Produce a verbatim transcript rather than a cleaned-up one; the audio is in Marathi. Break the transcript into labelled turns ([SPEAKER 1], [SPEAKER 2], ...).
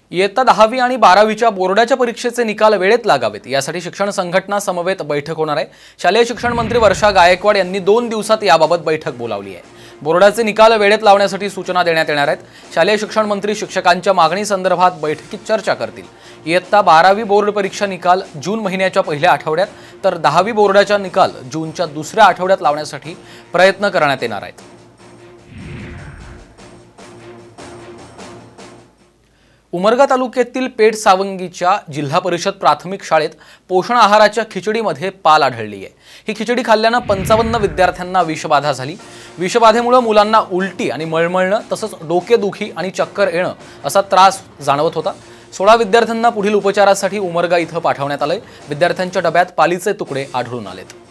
[SPEAKER 1] इयत्ता दहावी आणि बारावीच्या बोर्डाच्या परीक्षेचे निकाल वेळेत लागावेत यासाठी शिक्षण संघटना समवेत बैठक होणार आहे। शालेय शिक्षण मंत्री वर्षा गायकवाड यांनी दोन दिवसात याबाबत बैठक बोलावली आहे। बोर्डाचे निकाल वेळेत लावण्यासाठी सूचना देण्यात येणार आहेत। शालेय शिक्षण मंत्री शिक्षकांच्या मागणी संदर्भात बैठकीत चर्चा करतील। इयत्ता बारावी बोर्ड परीक्षा निकाल जून महिन्याच्या पहिल्या आठवड्यात तर दहावी बोर्डाचा निकाल जूनच्या दुसऱ्या आठवड्यात लावण्यासाठी प्रयत्न करण्यात येणार आहेत। उमरगा तालुक्यातील पेठ सावंगीच्या जिल्हा परिषद प्राथमिक शाळेत पोषण आहाराच्या खिचडीमध्ये पाल आढळली आहे। ही खिचडी खाल्ल्याने पंचावन्न विद्यार्थ्यांना विषबाधा झाली। विषबाधेमुळे मुलांना उलटी आणि मळमळणे तसंच डोकेदुखी आणि चक्कर येणे असा त्रास जाणवत होता। सोळा विद्यार्थ्यांना पुढील उपचारासाठी उमरगा इथं पाठवण्यात आले। विद्यार्थ्यांच्या डब्यात पालीचे तुकडे आढळून आलेत।